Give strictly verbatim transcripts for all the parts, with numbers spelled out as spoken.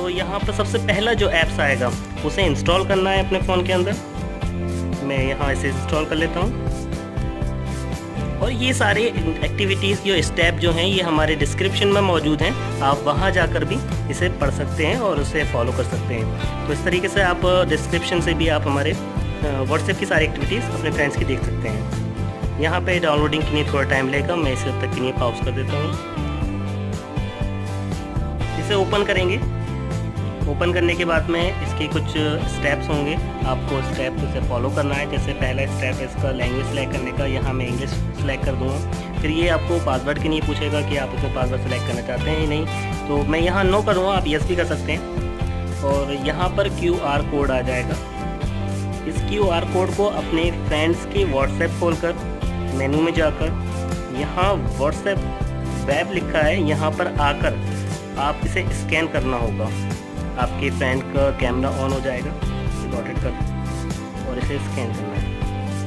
तो यहाँ पर सबसे पहला जो ऐप्स आएगा उसे इंस्टॉल करना है अपने फ़ोन के अंदर। मैं यहाँ इसे इंस्टॉल कर लेता हूँ। और ये सारे एक्टिविटीज़ जो स्टेप जो हैं ये हमारे डिस्क्रिप्शन में मौजूद हैं, आप वहाँ जाकर भी इसे पढ़ सकते हैं और उसे फॉलो कर सकते हैं। तो इस तरीके से आप डिस्क्रिप्शन से भी आप हमारे व्हाट्सएप की सारी एक्टिविटीज़ अपने फ्रेंड्स की देख सकते हैं। यहाँ पे डाउनलोडिंग के लिए थोड़ा टाइम लेगा, मैं इसे अब तक के लिए पॉज कर देता हूँ। इसे ओपन करेंगे। ओपन करने के बाद में इसके कुछ स्टेप्स होंगे, आपको स्टेप से फॉलो करना है। जैसे पहला स्टेप है इसका लैंग्वेज सेलेक्ट करने का, यहाँ मैं इंग्लिश सेलेक्ट कर दूँगा। फिर ये आपको पासवर्ड के लिए पूछेगा कि आप इसमें पासवर्ड सेलेक्ट करना चाहते हैं या नहीं, तो मैं यहाँ नो करूँगा, आप यस भी कर सकते हैं। और यहाँ पर क्यू आर कोड आ जाएगा। इस क्यू आर कोड को अपने फ्रेंड्स के व्हाट्सएप खोलकर मेनू में जाकर यहाँ व्हाट्सएप वेब लिखा है, यहाँ पर आकर आप इसे स्कैन करना होगा। आपके फ्रेंड का कैमरा ऑन हो जाएगा, रिकॉर्डेड कर और इसे स्कैन करना है।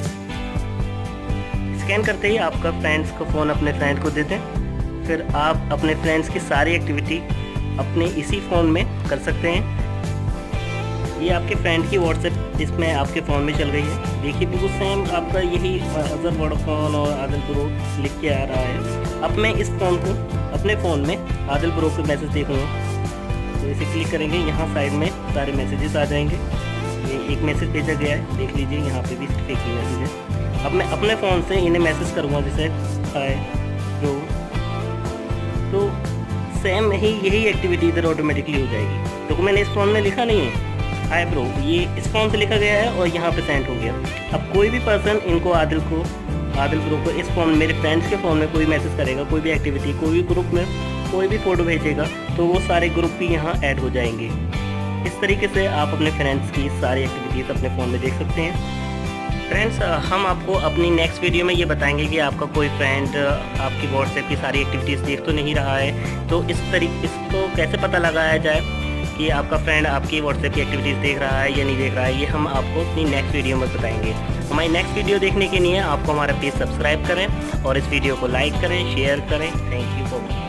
स्कैन करते ही आपका फ्रेंड्स का फ़ोन अपने फ्रेंड को दे दें। फिर आप अपने फ्रेंड्स की सारी एक्टिविटी अपने इसी फ़ोन में कर सकते हैं। ये आपके फ्रेंड की व्हाट्सएप इसमें आपके फ़ोन में चल रही है। देखिए बिल्कुल सेम आपका यही अजहर वोडाफोन और आदिल प्रो लिख के आ रहा है। अब मैं इस फ़ोन को अपने फ़ोन में आदिल प्रो के मैसेज देखूँगा, तो इसे क्लिक करेंगे, यहाँ साइड में सारे मैसेजेस आ जाएंगे। ये एक मैसेज भेजा गया है, देख लीजिए, यहाँ पे भी एक ही मैसेज है। अब मैं अपने फ़ोन से इन्हें मैसेज करूँगा, जैसे हाय ब्रो, तो सेम यही यही एक्टिविटी इधर ऑटोमेटिकली हो जाएगी। तो मैंने इस फ़ोन में लिखा नहीं है हाय ब्रो, ये इस फ़ोन से लिखा गया है और यहाँ पे सेंड हो गया। अब कोई भी पर्सन इनको आदिल को आदिल ब्रो को इस फ़ोन मेरे फ्रेंड्स के फ़ोन में कोई मैसेज करेगा, कोई भी एक्टिविटी, कोई भी ग्रुप में कोई भी फ़ोटो भेजेगा, तो वो सारे ग्रुप भी यहाँ ऐड हो जाएंगे। इस तरीके से आप अपने फ्रेंड्स की सारी एक्टिविटीज़ अपने फ़ोन में देख सकते हैं। फ्रेंड्स, हम आपको अपनी नेक्स्ट वीडियो में ये बताएंगे कि आपका कोई फ्रेंड आपकी व्हाट्सएप की सारी एक्टिविटीज़ देख तो नहीं रहा है, तो इस तरीके इसको कैसे पता लगाया जाए कि आपका फ्रेंड आपकी व्हाट्सएप की एक्टिविटीज़ देख रहा है या नहीं देख रहा है, ये हम आपको अपनी नेक्स्ट वीडियो में बताएंगे। हमारी नेक्स्ट वीडियो देखने के लिए आपको हमारा पेज सब्सक्राइब करें और इस वीडियो को लाइक करें, शेयर करें। Thank you for watching.